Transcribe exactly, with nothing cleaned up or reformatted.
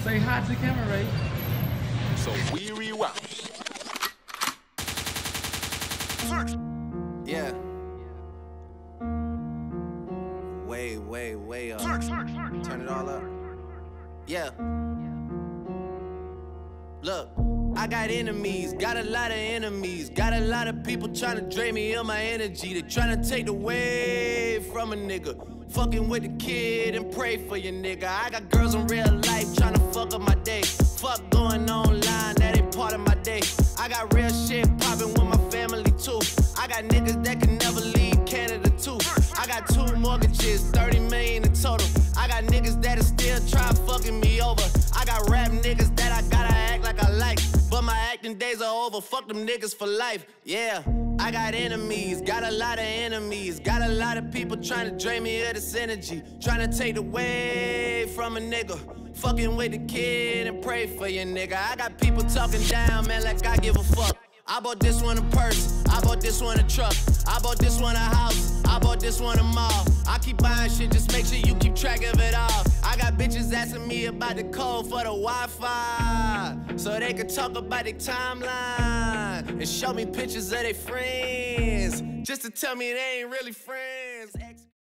Say hi to the camera, Ray. So we rewind. Yeah. Way, way, way up. Turn it all up. Yeah. Look, I got enemies, got a lot of enemies. Got a lot of people trying to drain me of my energy. They trying to take away from a nigga. Fucking with the kid and pray for your nigga. I got girls in real life trying to fuck up my day. Fuck going online, that ain't part of my day. I got real shit popping with my family too. I got niggas that can never leave Canada too. I got two mortgages, thirty million in total. I got niggas that'll still try fucking me over. I got rap niggas that I gotta act like I like, but my acting days are over, fuck them niggas for life, yeah. I got enemies, got a lot of enemies. Got a lot of people trying to drain me of this energy. Trying to take away from a nigga. Fucking with the kid and pray for your nigga. I got people talking down, man, like I give a fuck. I bought this one a purse, I bought this one a truck, I bought this one a house, I bought this one a mall. I keep buying shit, just make sure you keep track of it all. I got bitches asking me about the code for the Wi-Fi, so they can talk about their timeline and show me pictures of their friends, just to tell me they ain't really friends.